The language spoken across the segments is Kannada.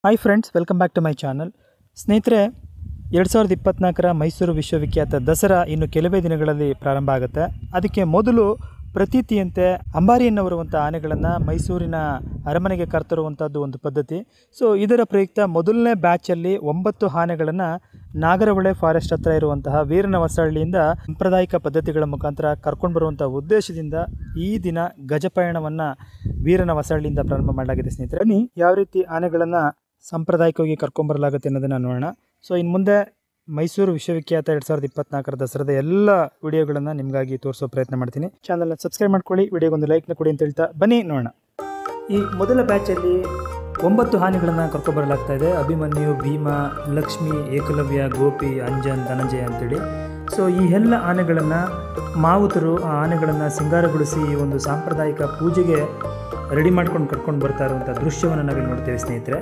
Hi friends, welcome back to my channel. ಸ್ನೇಹಿತರೆ, 2024 ಮೈಸೂರು ವಿಶ್ವವಿಖ್ಯಾತ ದಸರಾ ಇನ್ನು ಕೆಲವೇ ದಿನಗಳಲ್ಲಿ ಪ್ರಾರಂಭ ಆಗುತ್ತೆ. ಅದಕ್ಕೆ ಮೊದಲು ಪ್ರತೀತಿಯಂತೆ ಅಂಬಾರಿ ಎನ್ನುವಂಥ ಆನೆಗಳನ್ನು ಮೈಸೂರಿನ ಅರಮನೆಗೆ ಕರ್ತರುವಂಥದ್ದು ಒಂದು ಪದ್ಧತಿ. ಸೊ ಇದರ ಪ್ರಯುಕ್ತ ಮೊದಲನೇ ಬ್ಯಾಚಲ್ಲಿ 9 ಆನೆಗಳನ್ನು ನಾಗರಹೊಳೆ ಫಾರೆಸ್ಟ್ ಹತ್ರ ಇರುವಂತಹ ವೀರನ ಹೊಸಹಳ್ಳಿಯಿಂದ ಸಾಂಪ್ರದಾಯಿಕ ಪದ್ಧತಿಗಳ ಮುಖಾಂತರ ಕರ್ಕೊಂಡು ಬರುವಂಥ ಉದ್ದೇಶದಿಂದ ಈ ದಿನ ಗಜಪಯಣವನ್ನು ವೀರನ ಹೊಸಹಳ್ಳಿಯಿಂದ ಪ್ರಾರಂಭ ಮಾಡಲಾಗಿದೆ. ಸ್ನೇಹಿತರೆ, ಬನ್ನಿ ಯಾವ ರೀತಿ ಆನೆಗಳನ್ನು ಸಾಂಪ್ರದಾಯಿಕವಾಗಿ ಕರ್ಕೊಂಬರಲಾಗುತ್ತೆ ಅನ್ನೋದನ್ನು ನೋಡೋಣ. ಸೊ ಇನ್ನು ಮುಂದೆ ಮೈಸೂರು ವಿಶ್ವವಿಖ್ಯಾತ 2024 ದಸರಾದ ಎಲ್ಲ ವಿಡಿಯೋಗಳನ್ನು ನಿಮಗಾಗಿ ತೋರಿಸೋ ಪ್ರಯತ್ನ ಮಾಡ್ತೀನಿ. ಚಾನಲ್ನ ಸಬ್ಸ್ಕ್ರೈಬ್ ಮಾಡ್ಕೊಳ್ಳಿ, ವಿಡಿಯೋಗೊಂದು ಲೈಕ್ನ ಕೊಡಿ ಅಂತ ಹೇಳ್ತಾ ಬನ್ನಿ ನೋಡೋಣ. ಈ ಮೊದಲ ಬ್ಯಾಚಲ್ಲಿ 9 ಆನೆಗಳನ್ನು ಕರ್ಕೊಂಬರಲಾಗ್ತಾ ಇದೆ. ಅಭಿಮನ್ಯು, ಭೀಮ, ಲಕ್ಷ್ಮಿ, ಏಕಲವ್ಯ, ಗೋಪಿ, ಅಂಜನ್, ಧನಂಜಯ ಅಂತೇಳಿ. ಸೊ ಈ ಎಲ್ಲ ಆನೆಗಳನ್ನು ಮಾವುತರು ಆ ಆನೆಗಳನ್ನು ಸಿಂಗಾರಗೊಳಿಸಿ ಈ ಒಂದು ಸಾಂಪ್ರದಾಯಿಕ ಪೂಜೆಗೆ ರೆಡಿ ಮಾಡ್ಕೊಂಡು ಕರ್ಕೊಂಡು ಬರ್ತಾ ಇರುವಂಥ ದೃಶ್ಯವನ್ನು ನಾವಿಲ್ಲಿ ನೋಡ್ತೇವೆ ಸ್ನೇಹಿತರೆ.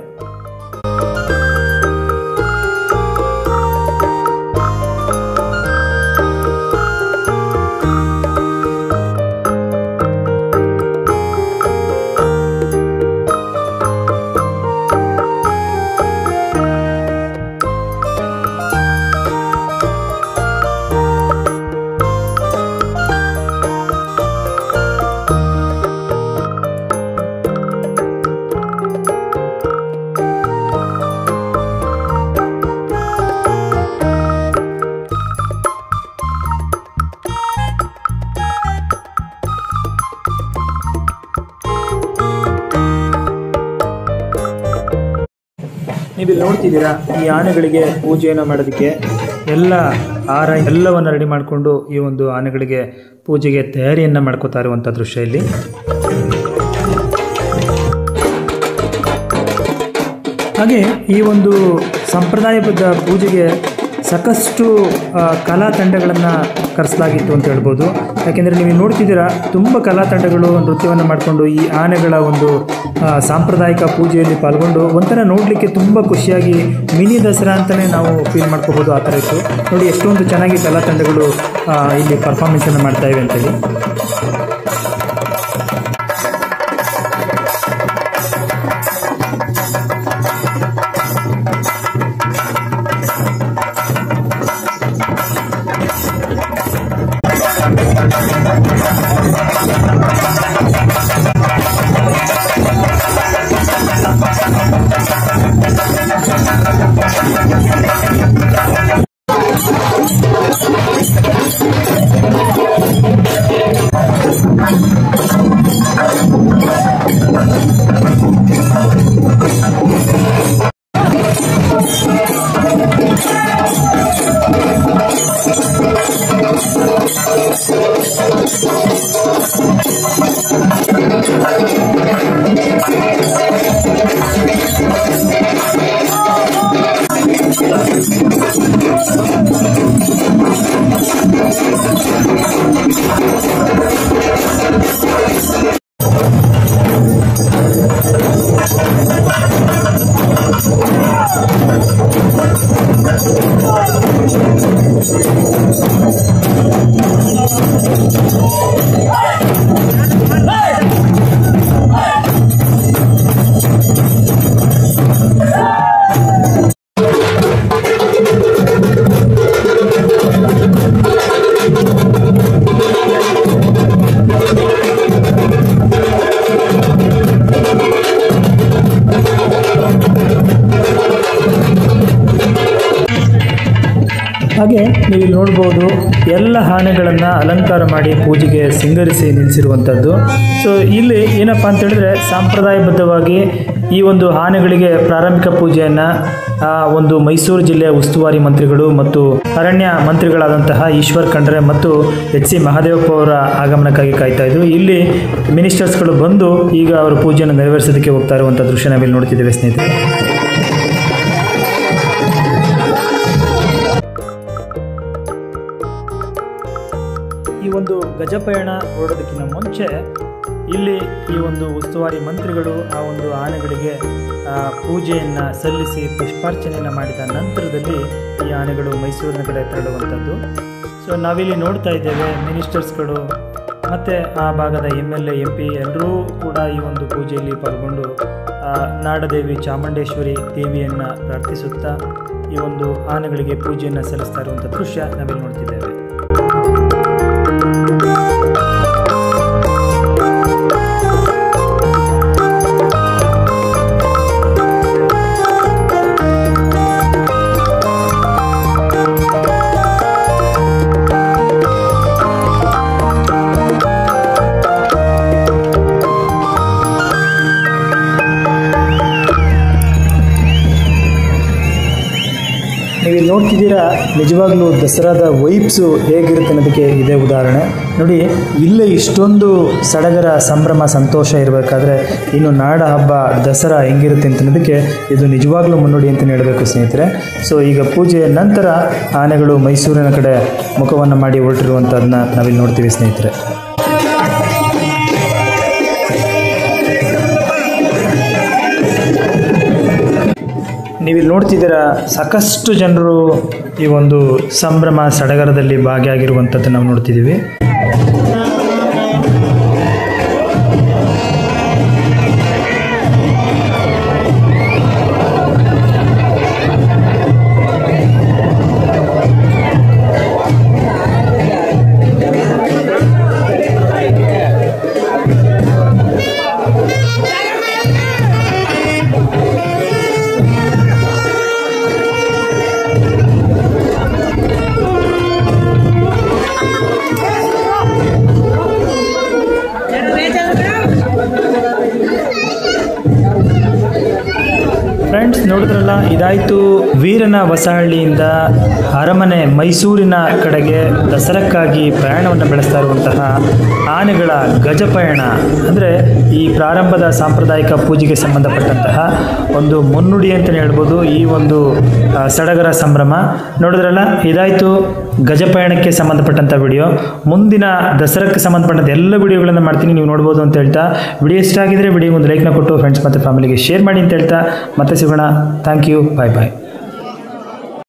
ನೀವಿಲ್ಲಿ ನೋಡ್ತಿದ್ದೀರಾ, ಈ ಆನೆಗಳಿಗೆ ಪೂಜೆಯನ್ನು ಮಾಡೋದಕ್ಕೆ ಎಲ್ಲವನ್ನು ರೆಡಿ ಮಾಡಿಕೊಂಡು ಈ ಒಂದು ಆನೆಗಳಿಗೆ ಪೂಜೆಗೆ ತಯಾರಿಯನ್ನು ಮಾಡ್ಕೋತಾ ಇರುವಂಥ ದೃಶ್ಯ ಇಲ್ಲಿ. ಹಾಗೆ ಈ ಒಂದು ಸಂಪ್ರದಾಯಬದ್ಧ ಪೂಜೆಗೆ ಸಾಕಷ್ಟು ಕಲಾ ತಂಡಗಳನ್ನು ಕರೆಸಲಾಗಿತ್ತು ಅಂತ ಹೇಳ್ಬೋದು. ಯಾಕೆಂದರೆ ನೀವು ನೋಡ್ತಿದ್ದೀರಾ, ತುಂಬ ಕಲಾ ತಂಡಗಳು ನೃತ್ಯವನ್ನು ಮಾಡಿಕೊಂಡು ಈ ಆನೆಗಳ ಒಂದು ಸಾಂಪ್ರದಾಯಿಕ ಪೂಜೆಯಲ್ಲಿ ಪಾಲ್ಗೊಂಡು ಒಂಥರ ನೋಡಲಿಕ್ಕೆ ತುಂಬ ಖುಷಿಯಾಗಿ ಮಿನಿ ದಸರಾ ಅಂತಲೇ ನಾವು ಫೀಲ್ ಮಾಡ್ಕೋಬೋದು. ಆ ಥರ ಇತ್ತು ನೋಡಿ, ಎಷ್ಟೊಂದು ಚೆನ್ನಾಗಿ ಕಲಾ ತಂಡಗಳು ಇಲ್ಲಿ ಪರ್ಫಾರ್ಮೆನ್ಸನ್ನು ಮಾಡ್ತಾ ಇವೆ ಅಂತೇಳಿ. ಹಾಗೆ ನೀವು ನೋಡ್ಬೋದು, ಎಲ್ಲ ಆನೆಗಳನ್ನು ಅಲಂಕಾರ ಮಾಡಿ ಪೂಜೆಗೆ ಸಿಂಗರಿಸಿ ನಿಲ್ಲಿಸಿರುವಂಥದ್ದು. ಸೊ ಇಲ್ಲಿ ಏನಪ್ಪ ಅಂತ ಹೇಳಿದ್ರೆ, ಸಾಂಪ್ರದಾಯಬದ್ಧವಾಗಿ ಈ ಒಂದು ಆನೆಗಳಿಗೆ ಪ್ರಾರಂಭಿಕ ಪೂಜೆಯನ್ನು ಒಂದು ಮೈಸೂರು ಜಿಲ್ಲೆಯ ಉಸ್ತುವಾರಿ ಮಂತ್ರಿಗಳು ಮತ್ತು ಅರಣ್ಯ ಮಂತ್ರಿಗಳಾದಂತಹ ಈಶ್ವರ್ ಖಂಡ್ರೆ ಮತ್ತು ಎಚ್.ಸಿ. ಮಹದೇವಪ್ಪ ಅವರ ಆಗಮನಕ್ಕಾಗಿ ಕಾಯ್ತಾ ಇದ್ರು. ಇಲ್ಲಿ ಮಿನಿಸ್ಟರ್ಸ್ಗಳು ಬಂದು ಈಗ ಅವರು ಪೂಜೆಯನ್ನು ನೆರವೇರಿಸೋದಕ್ಕೆ ಹೋಗ್ತಾ ಇರುವಂಥ ದೃಶ್ಯ ನಾವಿಲ್ಲಿ ನೋಡ್ತಿದ್ದೇವೆ ಸ್ನೇಹಿತರೆ. ಈ ಒಂದು ಗಜಪಯಣ ಹೊರಡೋದಕ್ಕಿಂತ ಮುಂಚೆ ಇಲ್ಲಿ ಈ ಒಂದು ಉಸ್ತುವಾರಿ ಮಂತ್ರಿಗಳು ಆ ಒಂದು ಆನೆಗಳಿಗೆ ಪೂಜೆಯನ್ನು ಸಲ್ಲಿಸಿ ಪುಷ್ಪಾರ್ಚನೆಯನ್ನು ಮಾಡಿದ ನಂತರದಲ್ಲಿ ಈ ಆನೆಗಳು ಮೈಸೂರಿನ ಕಡೆ ತೆರಳುವಂಥದ್ದು. ಸೊ ನಾವಿಲ್ಲಿ ನೋಡ್ತಾ ಇದ್ದೇವೆ, ಮಿನಿಸ್ಟರ್ಸ್ಗಳು ಮತ್ತು ಆ ಭಾಗದ MLA MP ಎಲ್ಲರೂ ಕೂಡ ಈ ಒಂದು ಪೂಜೆಯಲ್ಲಿ ಪಾಲ್ಗೊಂಡು ನಾಡದೇವಿ ಚಾಮುಂಡೇಶ್ವರಿ ದೇವಿಯನ್ನು ಪ್ರಾರ್ಥಿಸುತ್ತಾ ಈ ಒಂದು ಆನೆಗಳಿಗೆ ಪೂಜೆಯನ್ನು ಸಲ್ಲಿಸ್ತಾ ಇರುವಂಥ ದೃಶ್ಯ ನಾವಿಲ್ಲಿ ನೋಡ್ತಿದ್ದೇವೆ. ನೀವು ನೋಡ್ತಿದ್ದೀರಾ, ನಿಜವಾಗ್ಲೂ ದಸರಾದ ವೈಬ್ಸು ಹೇಗಿರುತ್ತೆ ಅನ್ನೋದಕ್ಕೆ ಇದೇ ಉದಾಹರಣೆ. ನೋಡಿ, ಇಲ್ಲೇ ಇಷ್ಟೊಂದು ಸಡಗರ ಸಂಭ್ರಮ ಸಂತೋಷ ಇರಬೇಕಾದ್ರೆ ಇನ್ನು ನಾಡ ಹಬ್ಬ ದಸರಾ ಹೆಂಗಿರುತ್ತೆ ಅಂತ ಅನ್ನೋದಕ್ಕೆ ಇದು ನಿಜವಾಗ್ಲೂ ಮುನ್ನುಡಿ ಅಂತಲೇ ಹೇಳಬೇಕು ಸ್ನೇಹಿತರೆ. ಸೊ ಈಗ ಪೂಜೆಯ ನಂತರ ಆನೆಗಳು ಮೈಸೂರಿನ ಕಡೆ ಮುಖವನ್ನು ಮಾಡಿ ಹೊರಟಿರುವಂಥದ್ದನ್ನ ನಾವಿಲ್ಲಿ ನೋಡ್ತೀವಿ ಸ್ನೇಹಿತರೆ. ನೀವಿಲ್ಲಿ ನೋಡ್ತಿದ್ದೀರಾ, ಸಾಕಷ್ಟು ಜನರು ಈ ಒಂದು ಸಂಭ್ರಮ ಸಡಗರದಲ್ಲಿ ಭಾಗಿಯಾಗಿರುವಂಥದ್ದು ನಾವು ನೋಡ್ತಿದ್ದೀವಿ. ಫ್ರೆಂಡ್ಸ್, ನೋಡಿದ್ರಲ್ಲ, ಇದಾಯಿತು ವೀರನ ಹೊಸಹಳ್ಳಿಯಿಂದ ಅರಮನೆ ಮೈಸೂರಿನ ಕಡೆಗೆ ದಸರಕ್ಕಾಗಿ ಪ್ರಯಾಣವನ್ನು ಬೆಳೆಸ್ತಾ ಇರುವಂತಹ ಆನೆಗಳ ಗಜಪಯಣ. ಅಂದರೆ ಈ ಪ್ರಾರಂಭದ ಸಾಂಪ್ರದಾಯಿಕ ಪೂಜೆಗೆ ಸಂಬಂಧಪಟ್ಟಂತಹ ಒಂದು ಮುನ್ನುಡಿ ಅಂತಲೇ ಹೇಳ್ಬೋದು ಈ ಒಂದು ಸಡಗರ ಸಂಭ್ರಮ. ನೋಡಿದ್ರಲ್ಲ, ಇದಾಯಿತು ಗಜಪಯಣಕ್ಕೆ ಸಂಬಂಧಪಟ್ಟಂಥ ವಿಡಿಯೋ. ಮುಂದಿನ ದಸರಕ್ಕೆ ಸಂಬಂಧಪಟ್ಟಂಥ ಎಲ್ಲ ವಿಡಿಯೋಗಳನ್ನು ಮಾಡ್ತೀನಿ, ನೀವು ನೋಡ್ಬೋದು ಅಂತ ಹೇಳ್ತಾ, ವಿಡಿಯೋ ಇಷ್ಟ ಆಗಿದ್ರೆ ವಿಡಿಯೋ ಒಂದು ಲೈಕ್ನ ಕೊಟ್ಟು ಫ್ರೆಂಡ್ಸ್ ಮತ್ತು ಫ್ಯಾಮಿಲಿಗೆ ಶೇರ್ ಮಾಡಿ ಅಂತ ಹೇಳ್ತಾ ಮತ್ತೆ ಸಿಗೋಣ. Thank you. Bye bye.